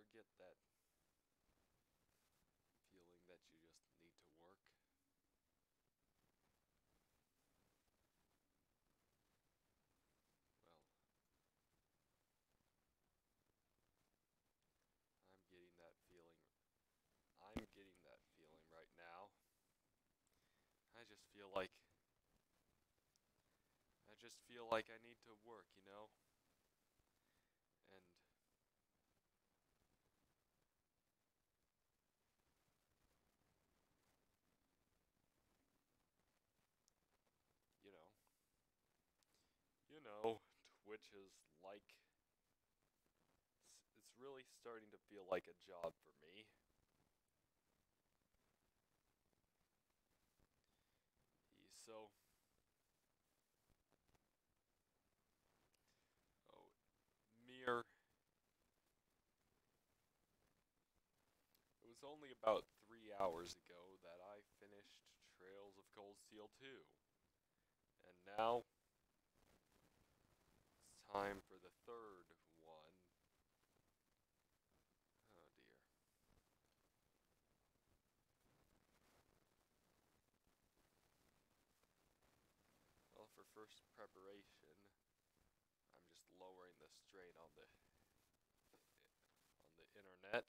ever get that feeling that you just need to work? Well, I'm getting that feeling. I'm getting that feeling right now. I just feel like I need to work, you know? And you know, you know, Twitch is like it's really starting to feel like a job for me. So, oh, mere it was only about 3 hours ago that I finished Trails of Cold Steel 2. And now it's time for the third one. Oh dear. Well, for first preparation, I'm just lowering the strain on the internet.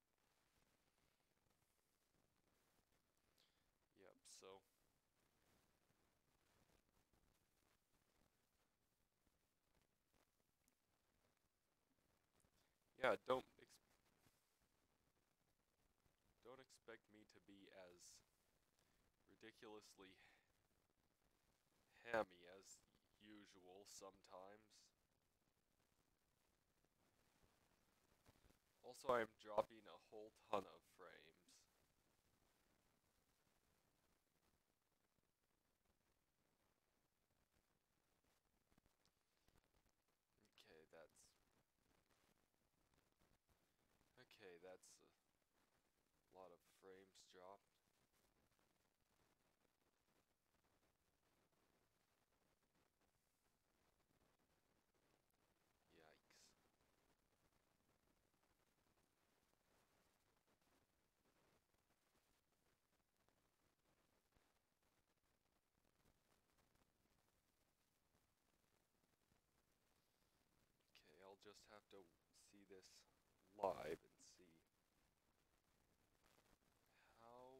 Yep, so yeah, don't expect me to be as ridiculously hammy as usual sometimes. Also, I'm dropping a whole ton of frames. Okay, that's a lot of frames dropped. Yikes. Okay, I'll just have to see this live and see how.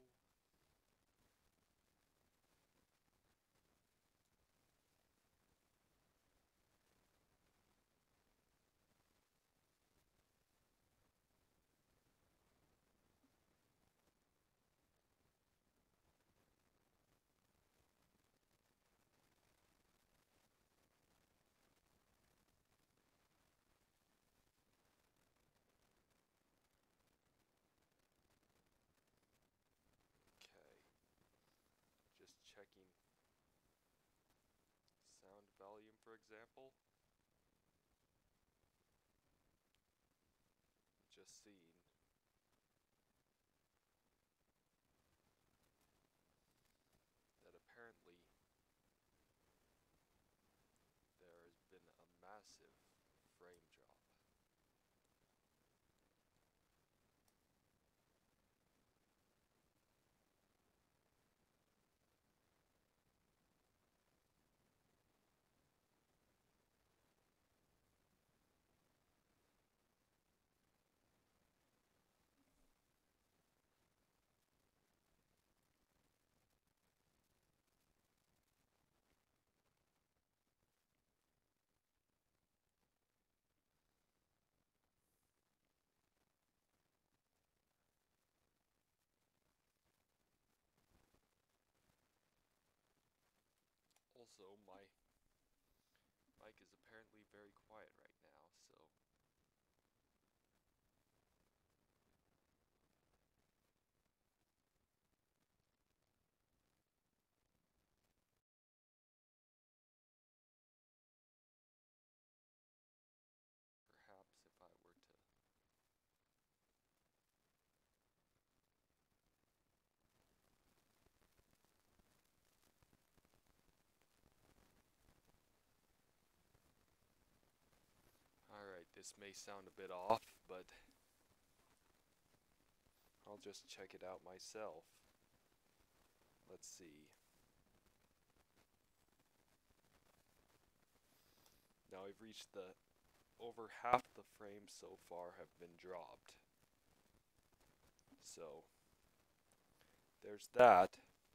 Okay, just checking sound volume, for example. Just seeing that apparently there has been a massive frame drop. Also, my mic is apparently very quiet right now, so perhaps if I were to. Alright, this may sound a bit off, but I'll just check it out myself. Let's see. Now I've reached over half the frames so far have been dropped. So, there's that.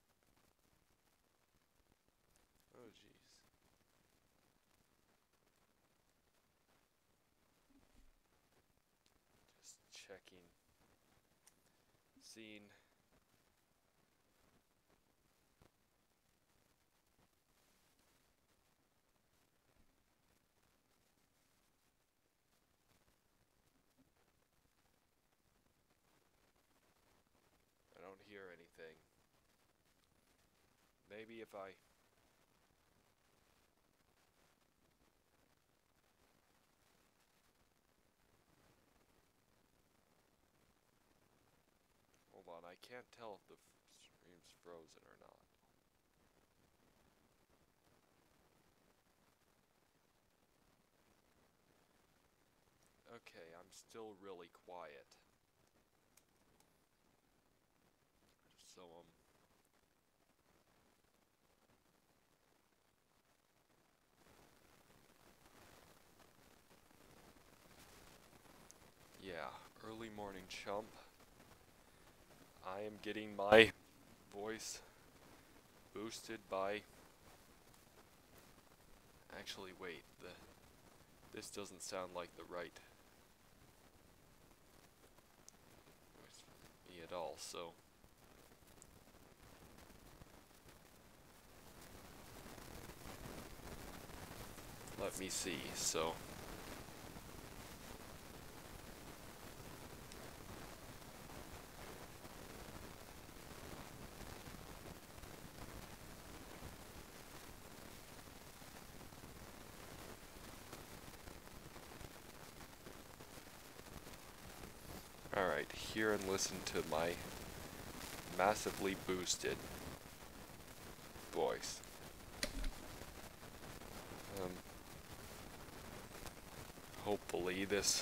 Oh jeez. Just checking. Seeing. I don't hear anything. Maybe if I... Hold on, I can't tell if the stream's frozen or not. Okay, I'm still really quiet. So, yeah, early morning chump. I am getting my voice boosted by... Actually, wait, this doesn't sound like the right voice for me at all, so... Let me see, so... Alright, hear and listen to my massively boosted voice. Hopefully this...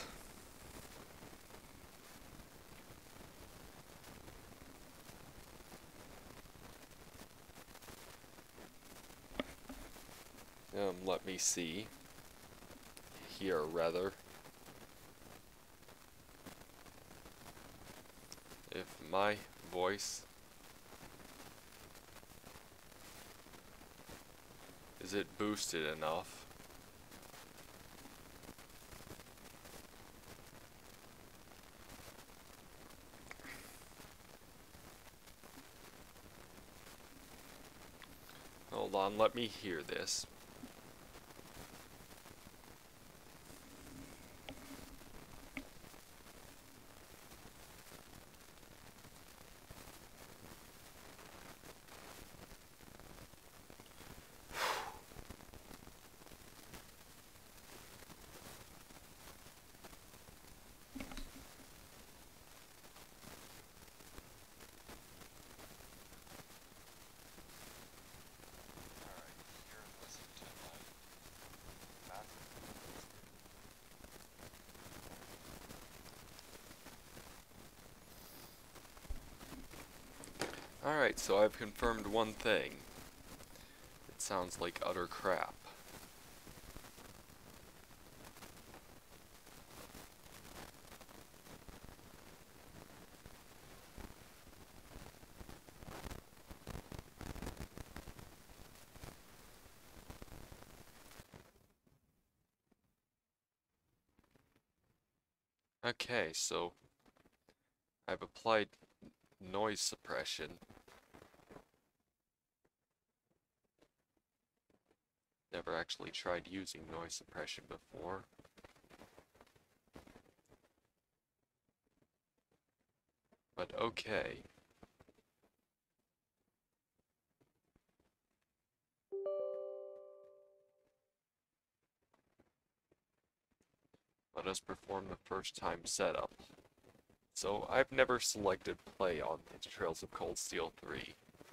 let me see. Here, rather. If my voice... Is it boosted enough? Hold on, let me hear this. Alright, so I've confirmed one thing. It sounds like utter crap. Okay, so I've applied noise suppression. Never actually tried using noise suppression before. But okay. Let us perform the first time setup. So, I've never selected play on Trails of Cold Steel 3.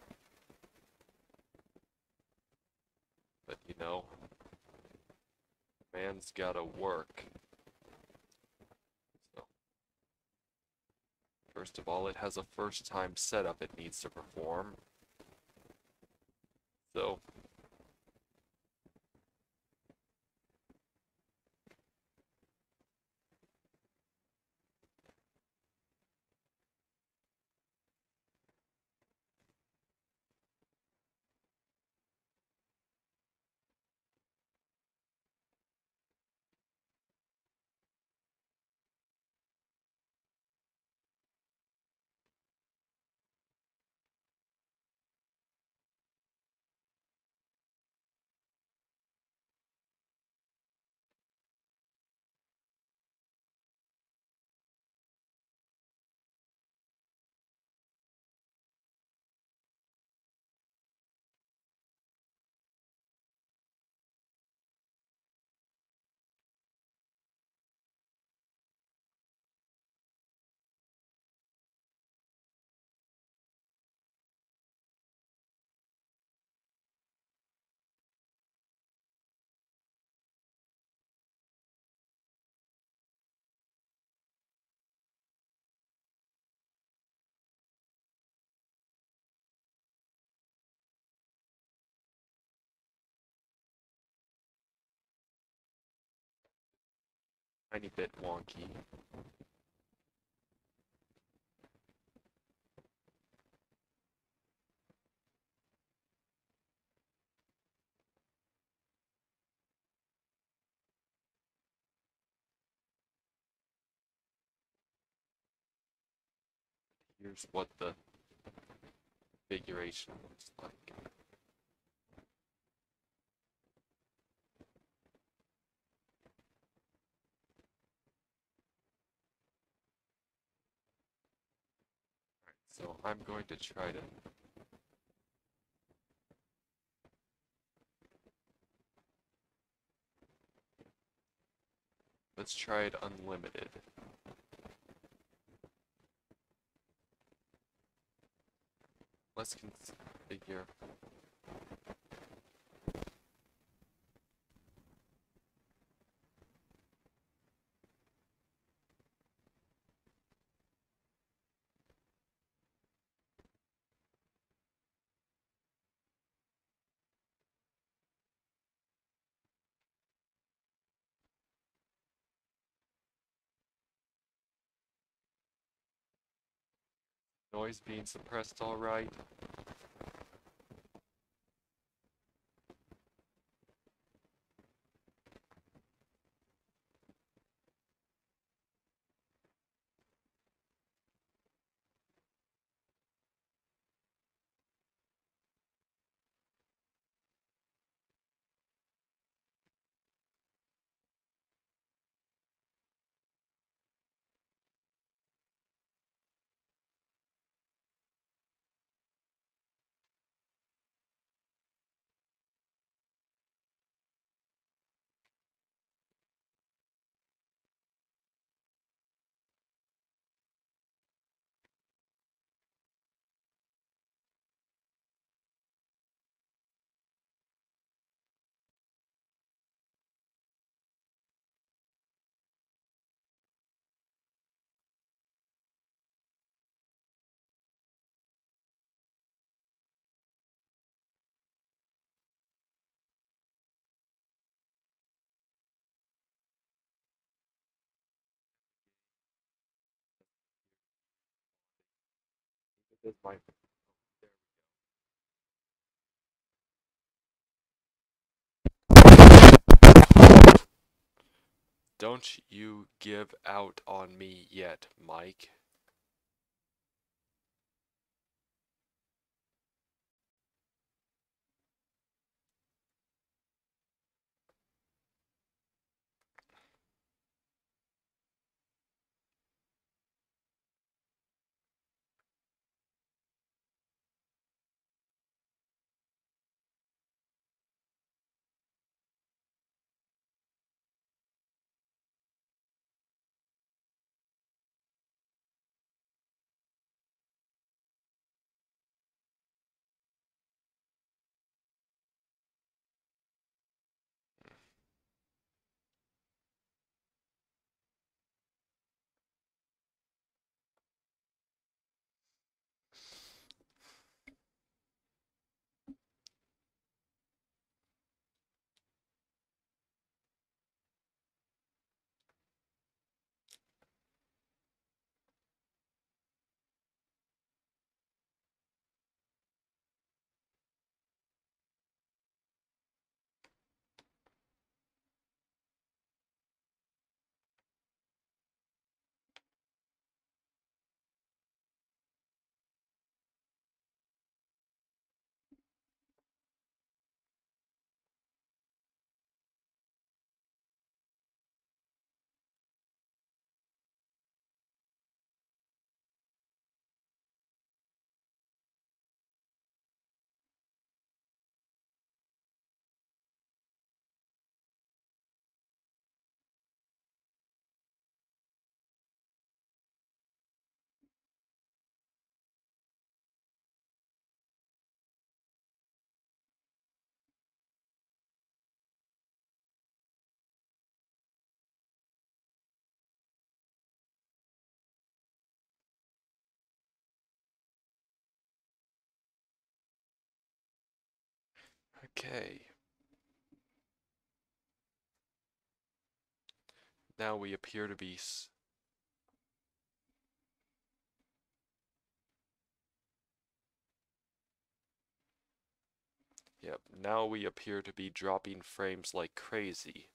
But you know, man's gotta work. So, First of all, it has a first-time setup it needs to perform. So, tiny bit wonky. Here's what the configuration looks like. So I'm going to try to let's try it unlimited. Let's configure noise being suppressed all right. This is my Don't you give out on me yet, Mike. Okay. Now we appear to be Yep, now we appear to be dropping frames like crazy.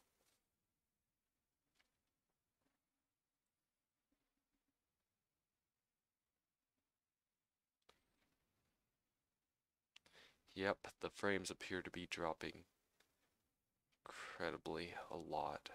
Yep, the frames appear to be dropping incredibly a lot.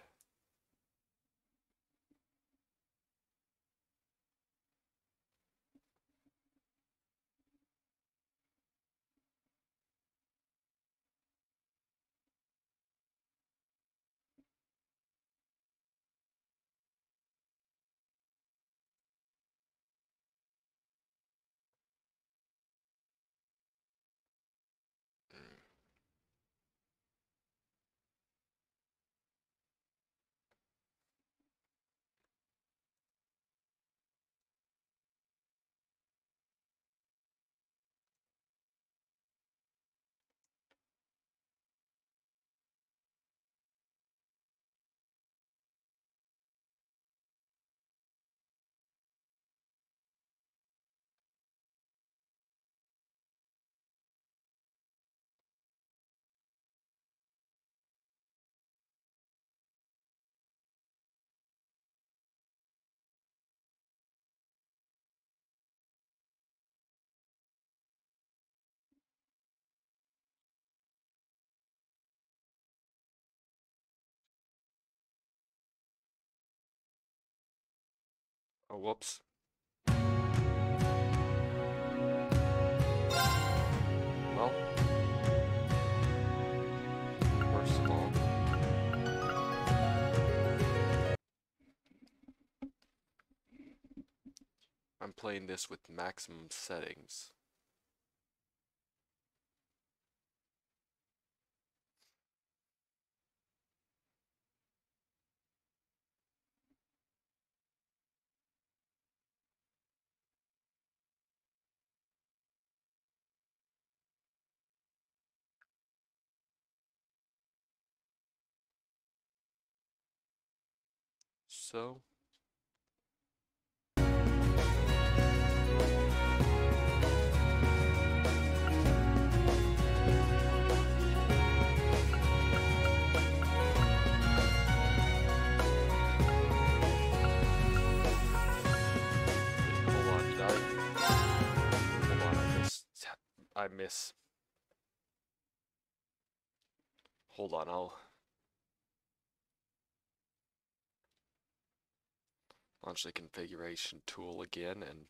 Oh, whoops. Well, first of all, I'm playing this with maximum settings. So, hold on, I miss. Hold on, I'll launch the configuration tool again and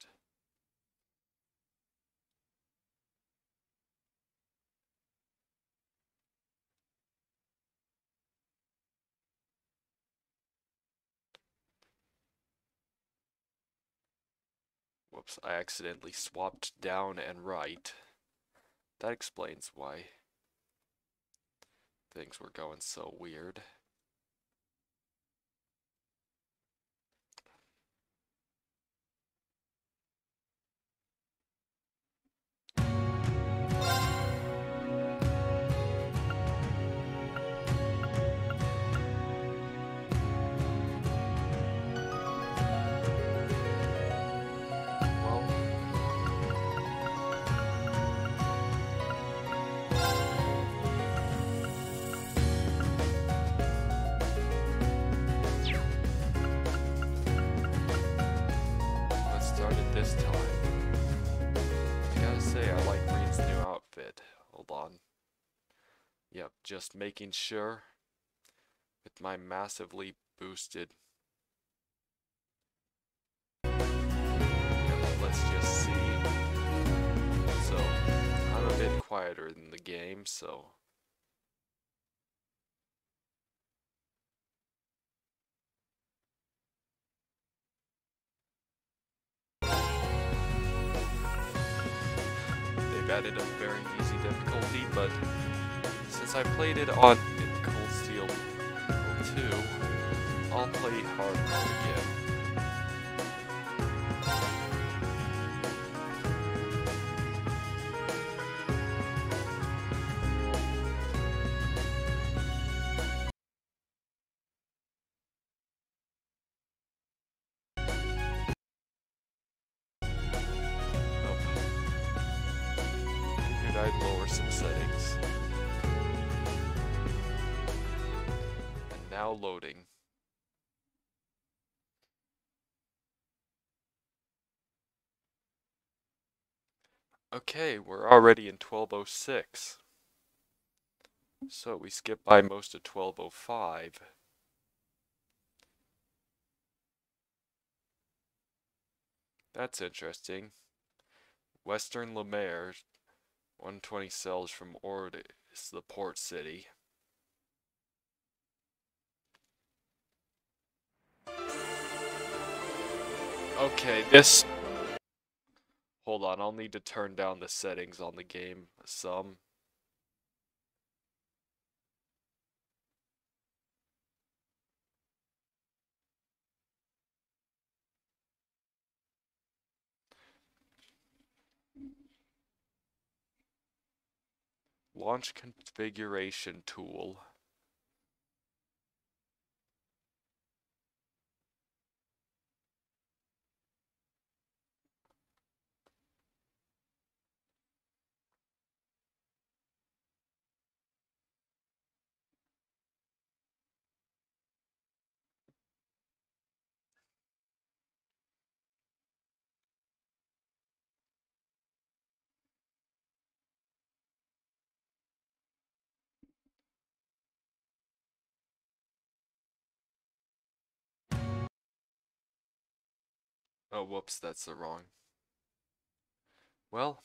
whoops, I accidentally swapped down and right. That explains why things were going so weird. This time. I gotta say, I like Green's new outfit. Hold on. Yep, just making sure with my massively boosted. Yep, let's just see. So, I'm a bit quieter in the game, so. Added a very easy difficulty, but since I played it on in Cold Steel 2, I'll play hard mode again. Now loading. Okay, we're already in 1206. So we skip by most of 1205. That's interesting. Western Lemaire, 120 cells from Ord is the port city. Okay, this... Hold on, I'll need to turn down the settings on the game some. Launch configuration tool. Oh, whoops, that's the wrong. Well.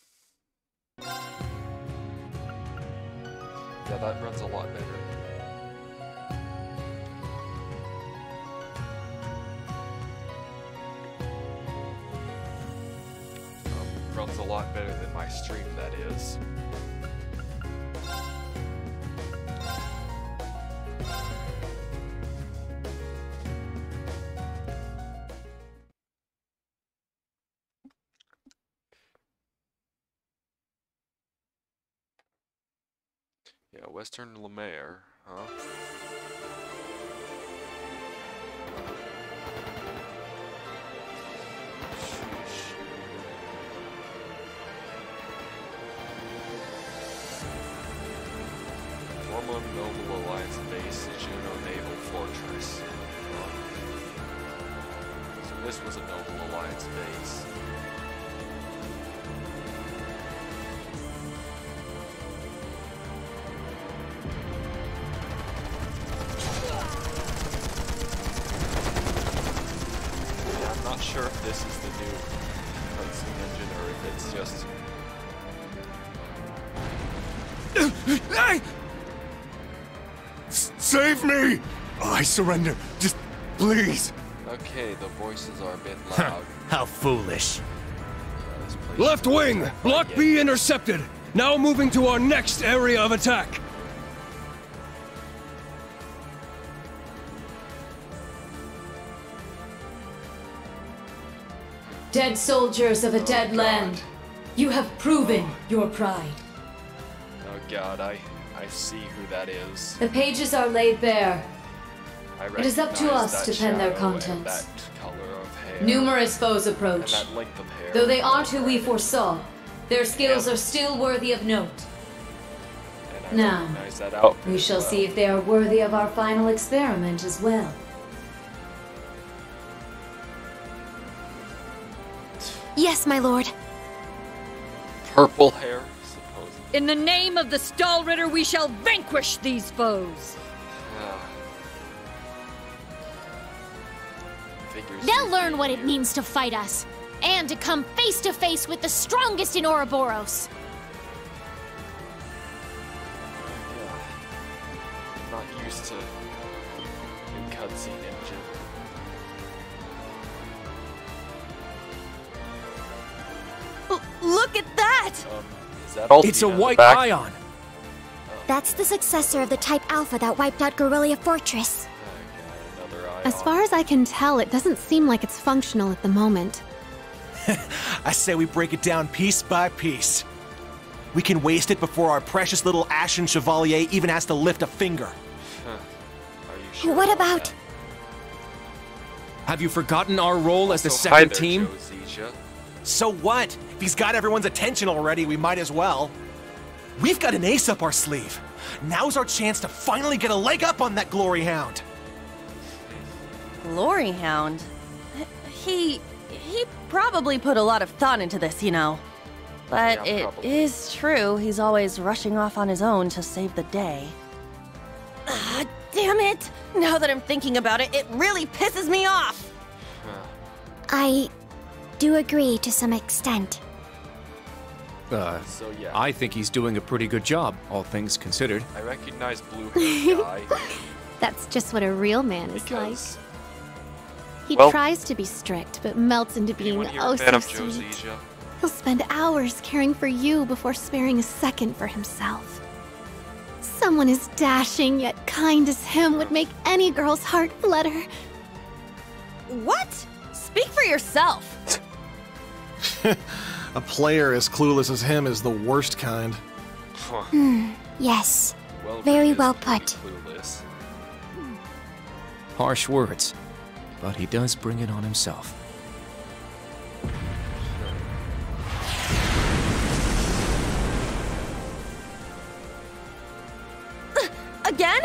Yeah, that runs a lot better. Runs a lot better than my stream, that is. Yeah, Western Lemaire, huh? Sheesh. Former Noble Alliance base, Juno Naval Fortress. So this was a Noble Alliance base. Not sure if this is the new cutscene engine or if it's just... Save me! Oh, I surrender. Just please. Okay, the voices are a bit loud. How foolish. Left wing! Block B intercepted! Now moving to our next area of attack! Dead soldiers of a dead land, you have proven your pride. Oh god, I see who that is. The pages are laid bare. It is up to us to pen their contents. That color of hair. Numerous foes approach. And that length of hair. Though they aren't who we foresaw, their skills are still worthy of note. Now, we shall see if they are worthy of our final experiment as well. Yes, my lord. Purple hair, supposedly. In the name of the Stahlritter, we shall vanquish these foes. They'll learn what it means to fight us, and to come face to face with the strongest in Ouroboros. I'm not used to new cutscene engine. Look at that! Is that all? It's a white ion! That's the successor of the Type Alpha that wiped out Guerrilla Fortress. Okay, another ion. As far as I can tell, it doesn't seem like it's functional at the moment. I say we break it down piece by piece. We can waste it before our precious little Ashen Chevalier even has to lift a finger. Are you sure What about... that? Have you forgotten our role as the So hi second there, team? Josija. So what? If he's got everyone's attention already, we might as well. We've got an ace up our sleeve. Now's our chance to finally get a leg up on that glory hound. Glory Hound? He probably put a lot of thought into this, you know. But Yeah, it probably. is true he's always rushing off on his own to save the day. Ah, damn it! Now that I'm thinking about it, it really pisses me off! I do agree to some extent. So yeah, I think he's doing a pretty good job, all things considered. I recognize blue-haired guy That's just what a real man is like. because He well, tries to be strict, but melts into being anyone here oh a fan so of sweet. Josija? He'll spend hours caring for you before sparing a second for himself. Someone as dashing yet kind as him would make any girl's heart flutter. What? Speak for yourself! A player as clueless as him is the worst kind. Yes. Well, Very Reed is well pretty put. clueless. Harsh words, but he does bring it on himself. Again?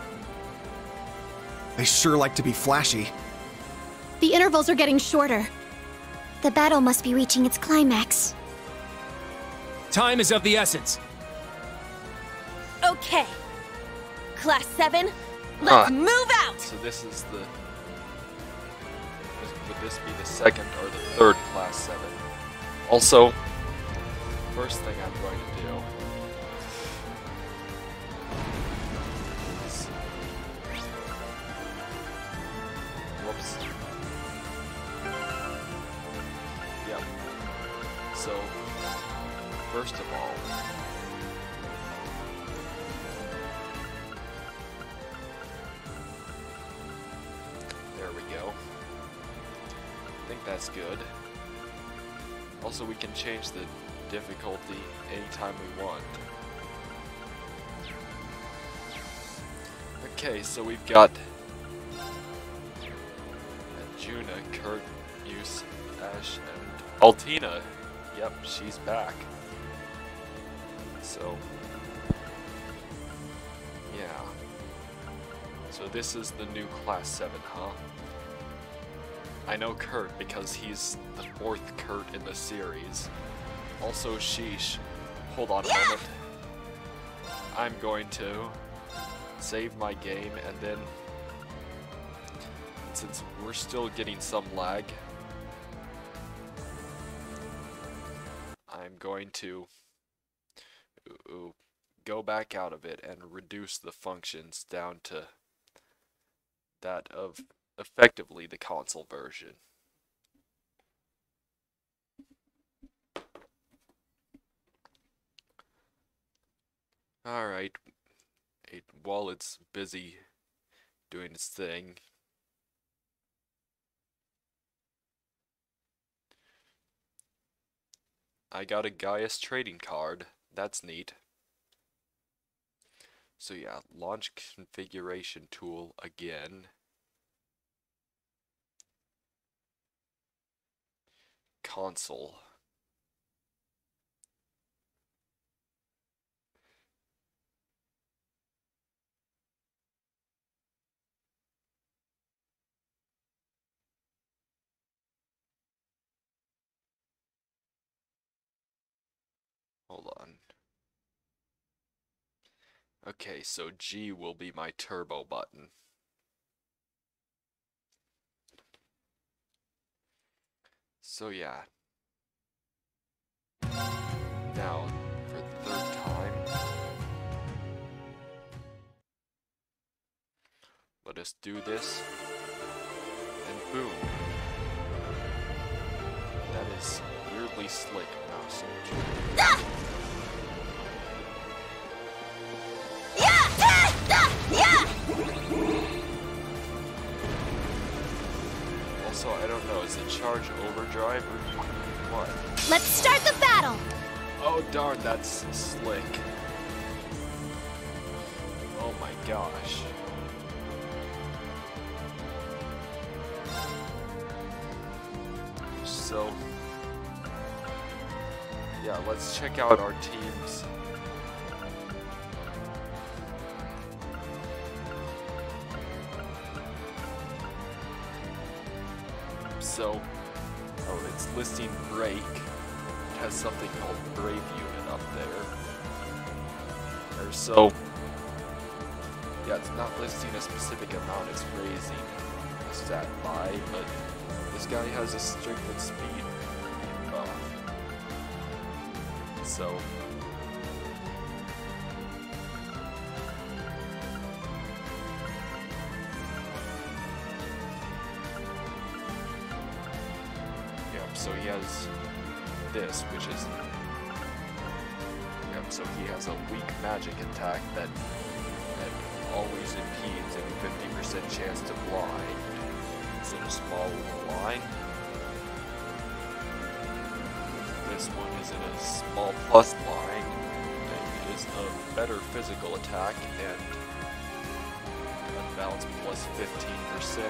They sure like to be flashy. The intervals are getting shorter. The battle must be reaching its climax. Time is of the essence. Okay. Class 7, let's move out! So this is the... Would this be the second or the third Class 7? Also, first thing I'm going to do is... Whoops. Yep. So, first of all... There we go. I think that's good. Also, we can change the difficulty anytime we want. Okay, so we've got Juna, Kurt, Muse, Ash, and Altina. Yep, she's back. So, yeah. So this is the new Class 7, huh? I know Kurt because he's the 4th Kurt in the series. Also Sheesh. Hold on a moment. I'm going to save my game and then, since we're still getting some lag, I'm going to go back out of it and reduce the functions down to that of effectively the console version. Alright, while it's busy doing its thing, I got a Gaius trading card. That's neat. So yeah, launch configuration tool again. Console. Hold on. Okay, so G will be my turbo button. So yeah. Now, for the 3rd time, let us do this, and boom. That is weirdly slick, mouse. Also, I don't know, is it charge overdrive or what? Let's start the battle! Oh darn, that's slick. Oh my gosh. So, yeah, let's check out our teams. so... Oh, it's listing break. It has something called Brave Unit up there. Or so... Yeah, it's not listing a specific amount, it's raising the stat by, but this guy has a strength and speed buff. So... So he has this, which is... Yep, so he has a weak magic attack that always impedes and 50% chance to blind. So a small line. This one is in a small plus line. It is a better physical attack and unbalance plus 15%.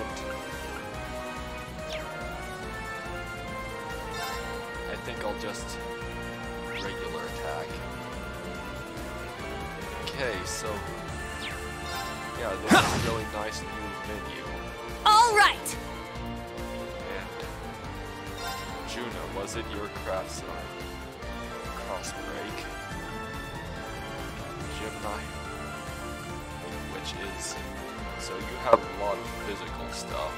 I think I'll just regular attack. Okay, so yeah, this is a really nice new menu. All right. And Juno, was it your craft sign? Cross break. Gemini, which is so you have a lot of physical stuff.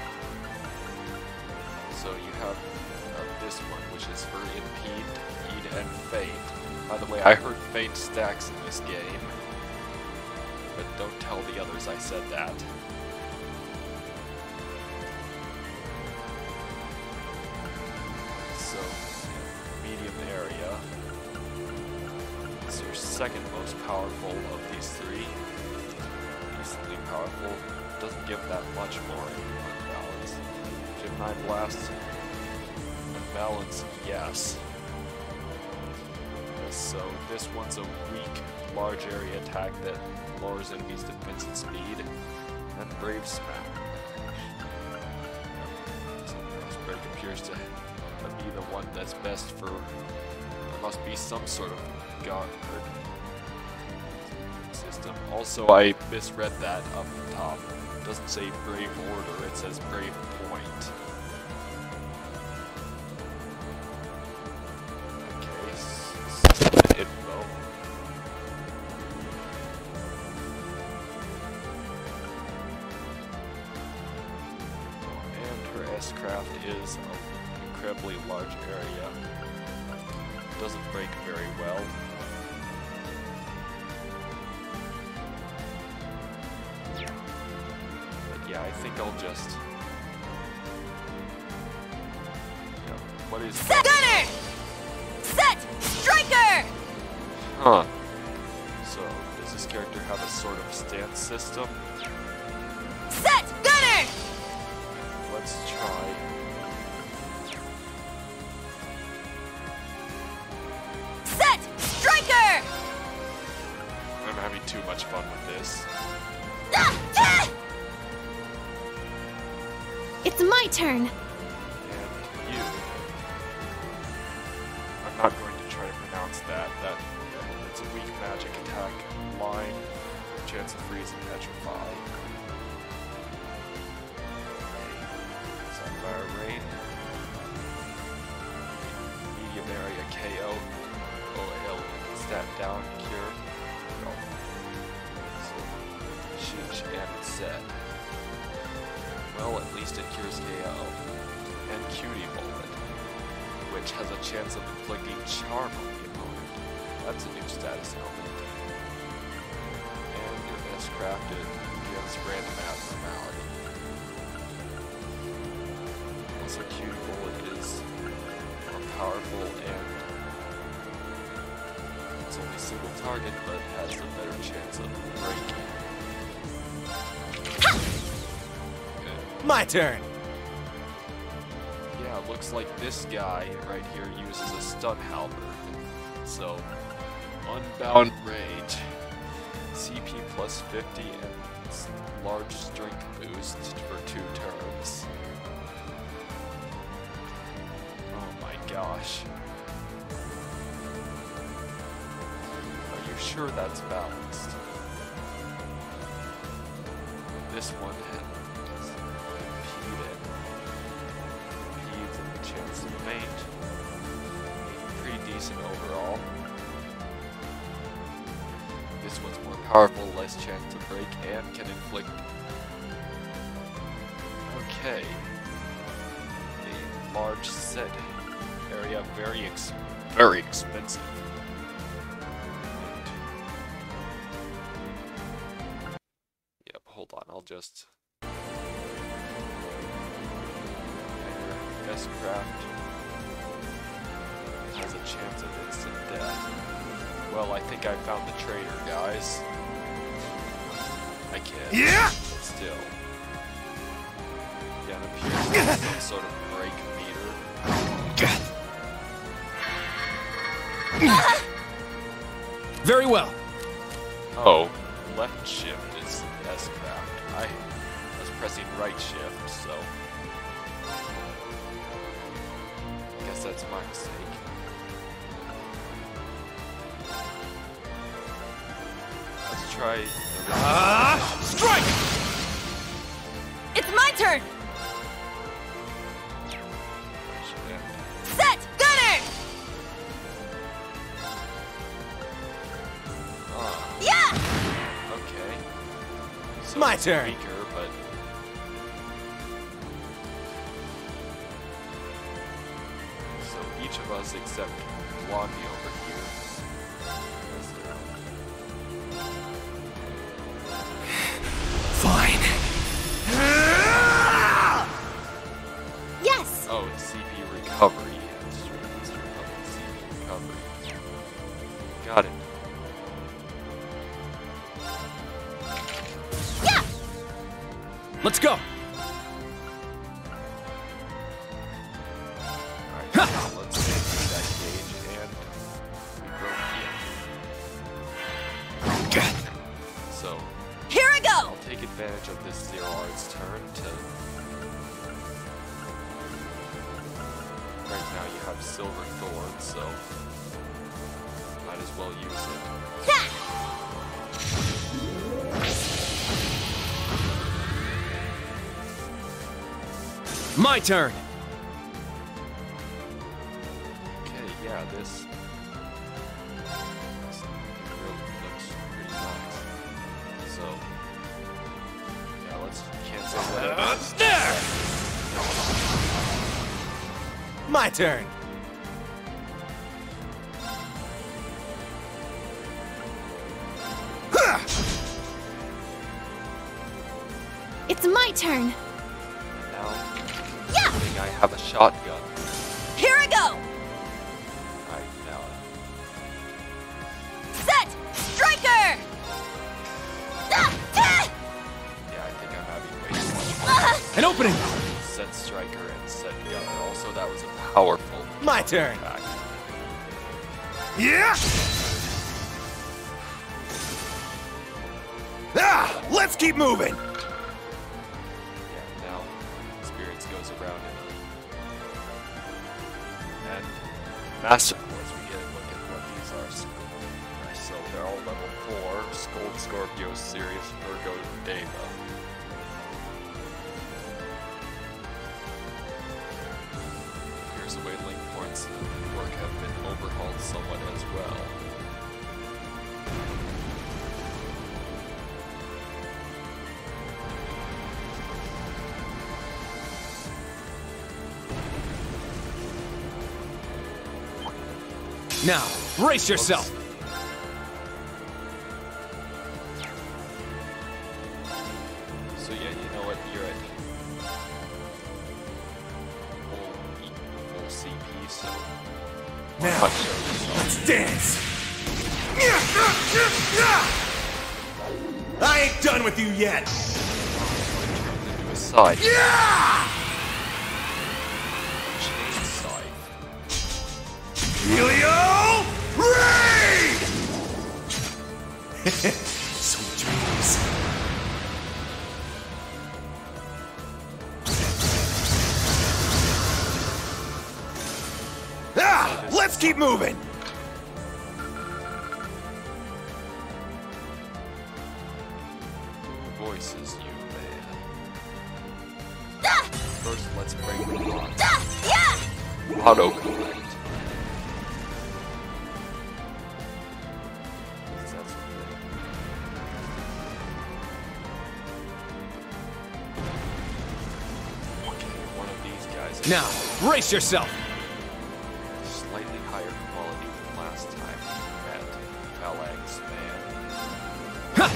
So you have this one, which is for Impede, Heed, and Faint. By the way, I heard Faint stacks in this game, but don't tell the others I said that. So, medium area. It's your second most powerful of these three. Decently powerful. Doesn't give that much more in balance. Gemini Blast. Balance, yes. So this one's a weak, large area attack that lowers enemies' defense and speed, and Brave Smack. So Cross Break appears to be the one that's best for... There must be some sort of guard system. Also, I misread that up top. It doesn't say Brave Order, it says Brave Point. Info. And her S-Craft is an incredibly large area. Doesn't break very well. But yeah, I think I'll just... Yeah, what is... Set Gunner! Set Striker! Huh. So, does this character have a sort of stance system? Set Gunner! Let's try. Set Striker! I'm having too much fun with this. It's my turn. And you. I'm not going to try to pronounce that. It's a weak magic attack. Line. Chance of freeze and petrify. Sapphire Rain. Medium area KO. OL. Stat down. Cure. Oh. So, sheesh, and it's set. Well, at least it cures KO. And Cutie Bullet, which has a chance of inflicting charm on the opponent. That's a new status element. And your S-Crafted gives random abnormality. Also, Cutie Bullet is more powerful and it's only single target, but has a better chance of breaking. My turn! Yeah, looks like this guy right here uses a stun halberd. So, Unbound Rage, CP plus 50 and large strength boost for 2 turns. Oh my gosh. Are you sure that's balanced? This one has impeded. chance to faint. Pretty decent overall. This one's more powerful, less chance to break, and can inflict. Okay. A large set area, very expensive. Yep, hold on, I'll just... S-Craft has a chance of instant death. Well, I think I found the traitor, guys. I can't. Yeah! But still. Yeah, it appears there's some sort of break meter. Very well. Oh, left shift is S-Craft. I was pressing right shift, so... guess that's my mistake. Let's try... strike! It's my turn! Set! Gunner! Yeah! Okay. So My it's turn. Weaker, but... so each of us except Blondie over here. Fine. Yes! Oh, it's CP recovery. It's CP recovery. Got it. Yeah! Let's go. Alright, now let's get through that gauge and we broke the... So, Here I go! I'll take advantage of this Zero Art's turn to... right now you have Silver Thorn, so... might as well use it. My turn. Okay, yeah, this really looks pretty nice. So, yeah, let's cancel that. There! My turn. It's my turn. Now, Yeah! I think I have a shotgun. Here I go! Right now, Set! Striker! Ah! Ah! yeah, I think I'm having way too much fun. An opening. Set Striker and Set Gunner. Also, that was a powerful My turn. attack. Yeah! Let's keep moving. Yeah, now experience goes around and Master Force, we get a look at what these are. So they're all level 4, Scold, Scorpio, Sirius, Virgo, Deva. Here's the way link points work have been overhauled somewhat as well. Now, brace yourself. So yeah, you know what? You're at full CP, so Now, let's show yourself. let's dance. I ain't done with you yet. Into a side. Yeah! Chain side. Helio Raid! Sweet dreams. Let's keep moving. Who voices you, man? Ah! First, let's break the box. Ah! Yeah! autocorrect. Now, brace yourself! Slightly higher quality than last time at Phalanx Man.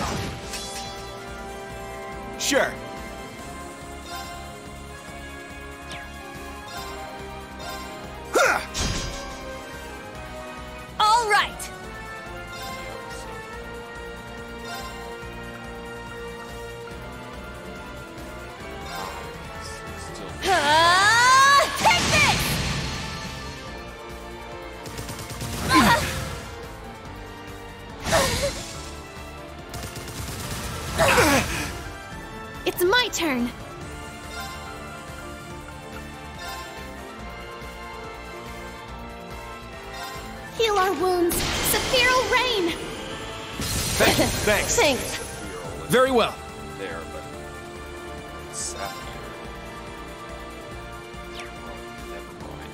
Sure. All right! Take this! It's my turn. Heal our wounds. Sephiral Rain! Thanks. Thanks. Very well. There, but Sapphire. Never mind.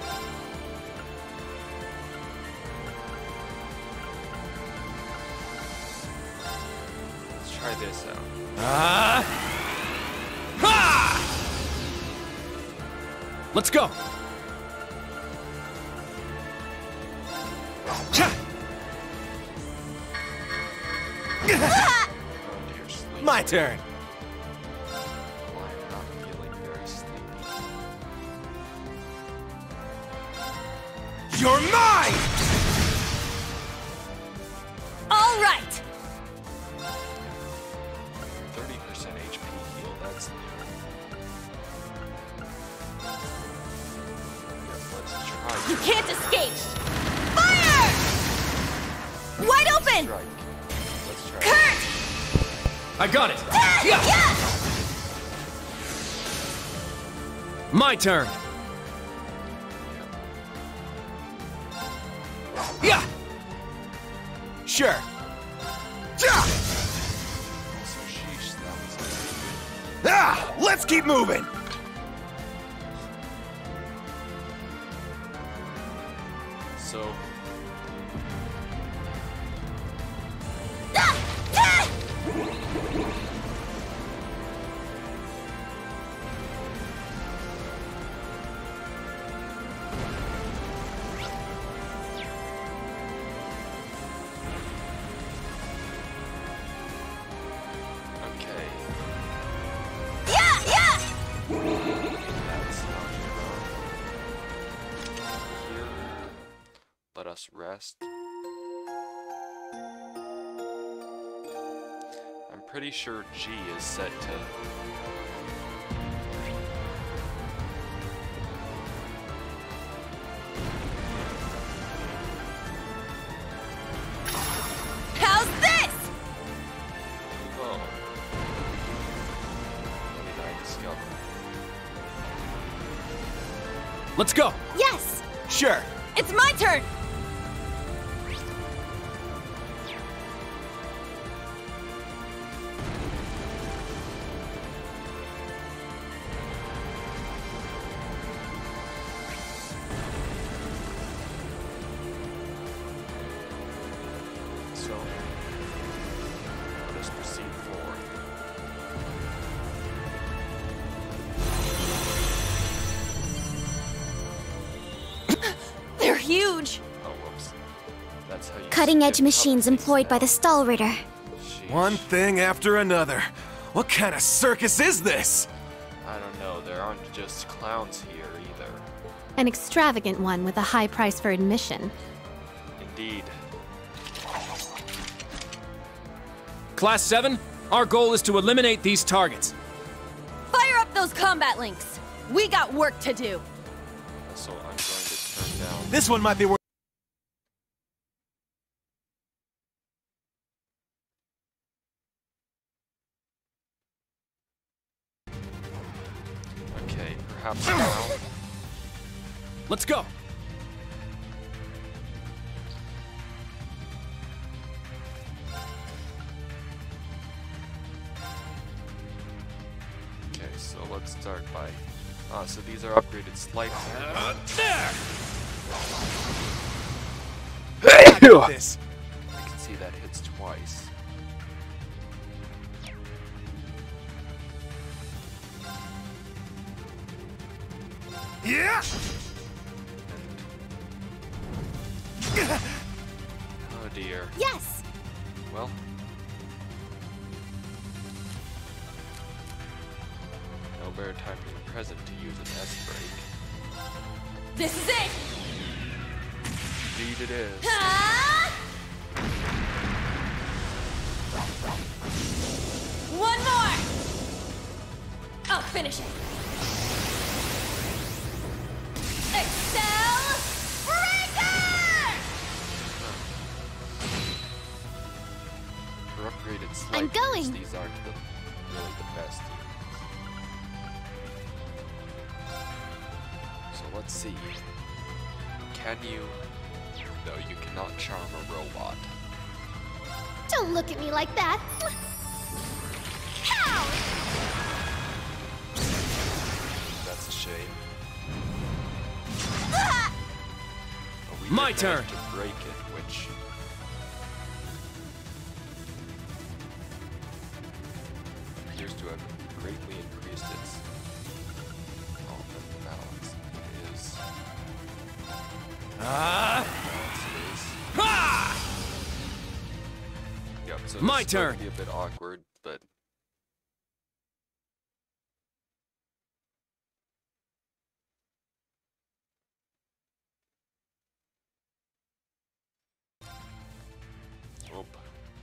Let's try this out. Ha! Let's go. My turn. Well, I'm not feeling very sleepy. You're mine! All right! 30% HP heal, that's new. Let's try. You can't escape! Fire! Wide open! Strike. Let's try. Kurt! I got it. Yeah! My turn. Yeah. Sure. Also, sheesh, that was Let's keep moving. so. Okay. Yeah! That's not here. Let us rest. I'm pretty sure G is set to. How's this? Oh. What did I discover? Let's go. Yes! Sure. It's my turn! So, let us proceed forward. They're huge! Oh, whoops. That's how you Cutting-edge skip machines cutscenes employed by now. the Stahlritter. Sheesh. One thing after another. What kind of circus is this? I don't know, there aren't just clowns here either. An extravagant one with a high price for admission. Indeed. Class 7, our goal is to eliminate these targets. Fire up those combat links! We got work to do! So I'm going to turn down. This one might be worth. Okay, perhaps now. Let's go. Okay, so let's start by So these are upgraded slightly. There! This. I can see that hits twice. Yeah! Oh dear. Yes! Well. No better time than the present to use an S-break. This is it! Indeed it is. One more! I'll finish it. Excel Breaker! For upgraded I'm slightly, going. these aren't really the best. So let's see. Can you? No, you cannot charm a robot. Don't look at me like that. How? That's a shame. But we My did turn. manage to break it, which appears to have greatly increased its balance. It is. Balance it is. Ha! Yep, so My this is going turn. to be a bit awkward, but oh.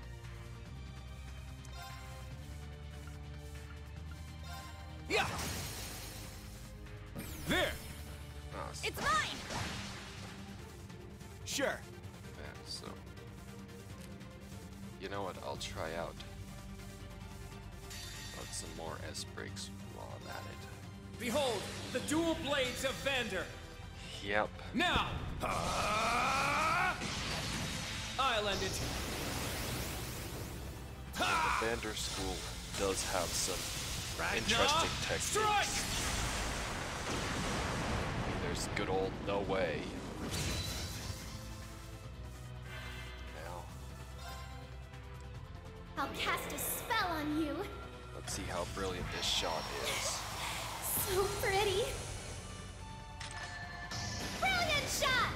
Yeah! There! It's mine! Sure. Yeah, so you know what? I'll try out some more S breaks while I'm at it. Behold, the dual blades of Vander! Yep. Now! I'll end it! The Vander School does have some interesting techniques. Strike! There's good old No Way. Now, I'll cast a spell on you. let's see how brilliant this shot is. So pretty. Brilliant shot!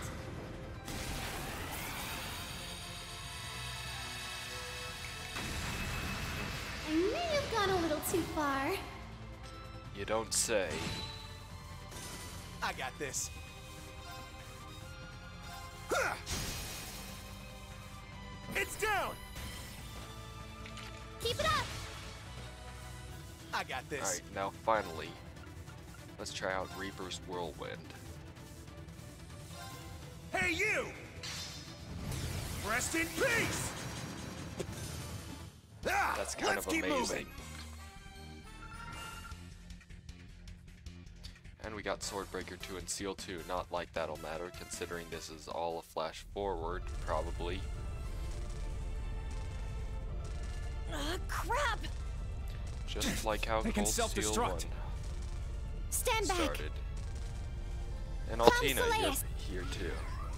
I may have gone a little too far. You don't say. I got this. It's down! Keep it up! I got this. Alright, now finally, let's try out Reaper's Whirlwind. Hey, you! Rest in peace! That's kind of amazing. And we got Swordbreaker 2 and Seal 2. Not like that'll matter, considering this is all a flash forward, probably. Crap! Just like how They can Cold Steel 1 self-destruct. Stand back. started. And Altina, you're Soleus. here too.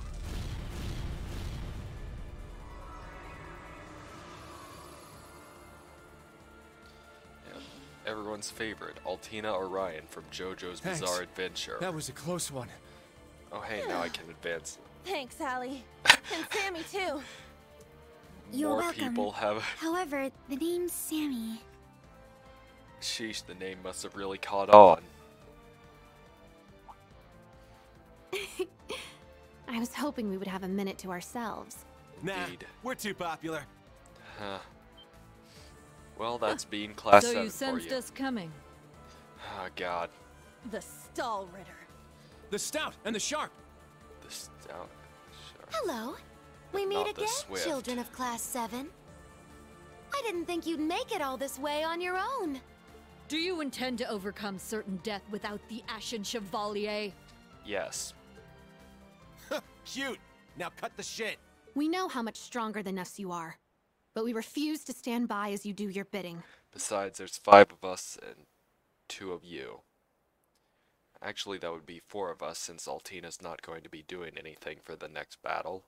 And everyone's favorite, Altina Orion from JoJo's Thanks. Bizarre Adventure. That was a close one. Oh hey, now I can advance. Thanks, Allie. And Sammy, too. You're More welcome. people have... However, the name's Sammy. Sheesh, the name must have really caught on. I was hoping we would have a minute to ourselves. Nah, Indeed. we're too popular. Huh. Well, that's being class So 7 you for sensed you. us coming. Oh god. The Stall Ritter. The stout and the sharp. The stout. Sure. Hello. We But meet not the again, Swift. children of Class 7. I didn't think you'd make it all this way on your own. Do you intend to overcome certain death without the Ashen Chevalier? Yes. Cute. Now cut the shit. We know how much stronger than us you are, but we refuse to stand by as you do your bidding. Besides, there's 5 of us and 2 of you. Actually, that would be 4 of us since Altina's not going to be doing anything for the next battle.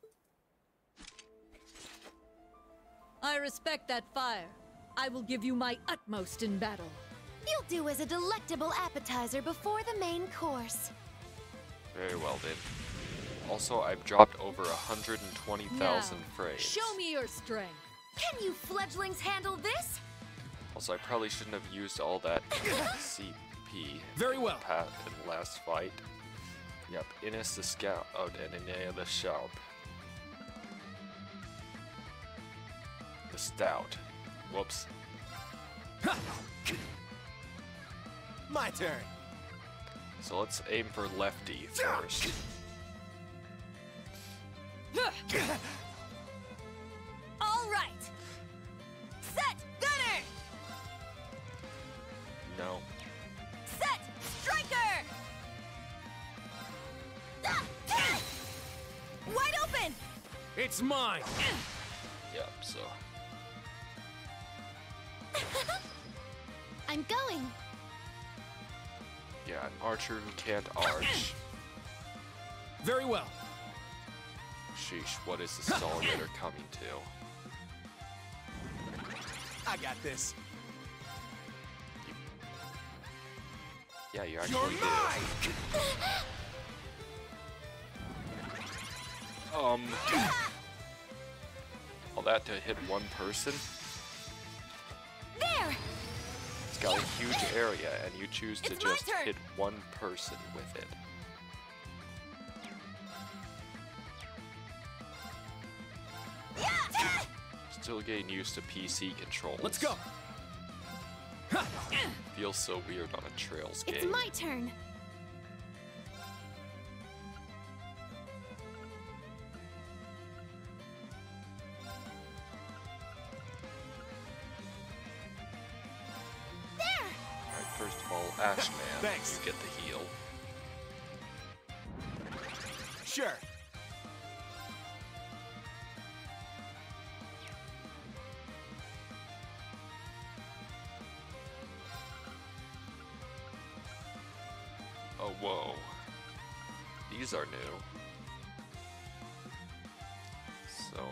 I respect that fire. I will give you my utmost in battle. You'll do as a delectable appetizer before the main course. Very well then. Also, I've dropped over 120,000 frames. Show me your strength. Can you fledglings handle this? Also, I probably shouldn't have used all that CP. Very well. In last fight. Yep, Ines the Scout and Inea the Sharp. The Stout. Whoops. My turn. So let's aim for Lefty first. All right. Set, gunner. No. Set, striker. Wide open. It's mine. Yep, so. I'm going. Yeah, an archer who can't arch. Very well. Sheesh, what is the Solidator coming to? I got this. Yeah, you actually do. All that to hit one person? There. It's got a huge area, and you choose to It's my just turn. hit one person with it. Still getting used to PC controls. Let's go. Feels so weird on a Trails game. It's my turn. Alright, first of all, Ashman, Thanks. you get the heal. Sure. Oh, whoa. These are new. So,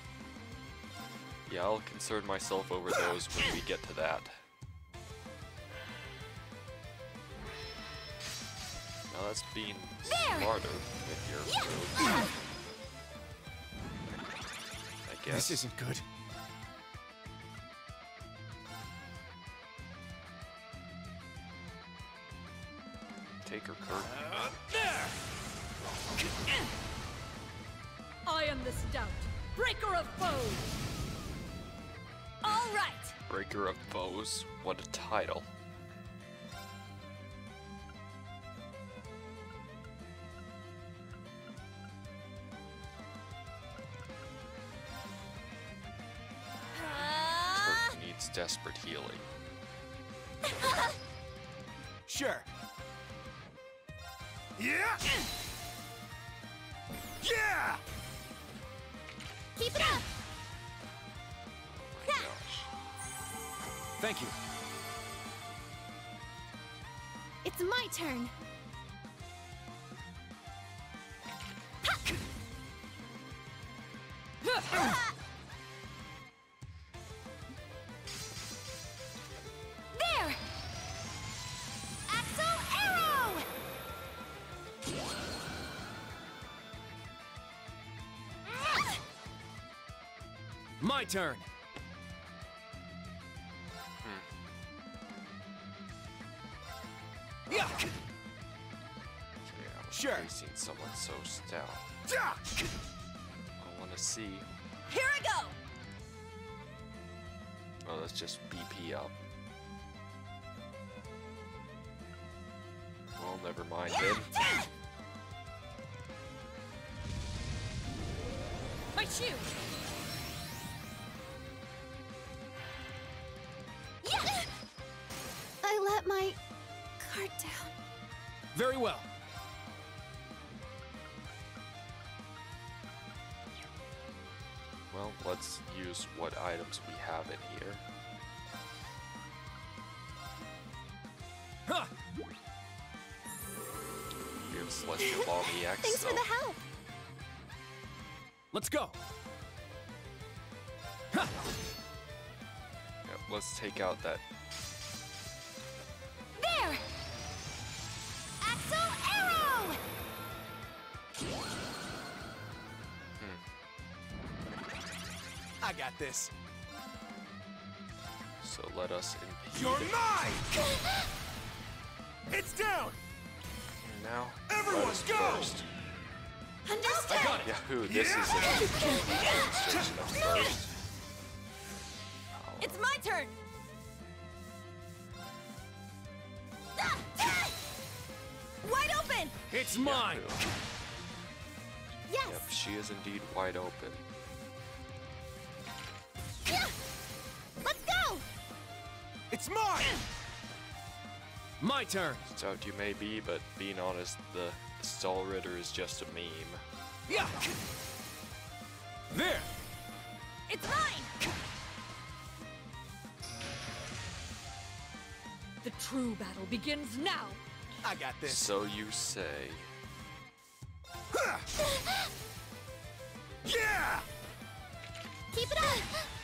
yeah, I'll concern myself over those when we get to that. Now that's being smarter with your moves. I guess. This isn't good. Take her, Kurt. I am the Stout, breaker of foes. All right. Breaker of Foes. What a title. Kurt needs desperate healing. Sure. Yeah. Yeah. Keep it up. Oh my gosh. Thank you. It's my turn. There. Axel arrow. My turn. Yeah. So yeah, I was Sure. facing someone so stout. Yeah. I want to see. Here I go. Oh, let's just BP up. Well, never mind then. My shield. I let my guard down. Very well. Well, let's use what items we have in here. Huh. Celestial Ball EX. Thanks for the help. Let's go. Yep, let's take out that. There! Axel Arrow! I got this. So let us impede. You're mine! It's down! And now, Everyone let us go! burst. Understood! I got it. Yahoo, this is a demonstration of burst. It's my turn! Wide open! It's mine. Yahoo. Yes! Yep, she is indeed wide open. Yeah! Let's go! It's mine! My turn. Stout you may be, but being honest, the Stall Ritter is just a meme. Yeah. There. It's mine! The true battle begins now! I got this. So you say. Yeah! Keep it up!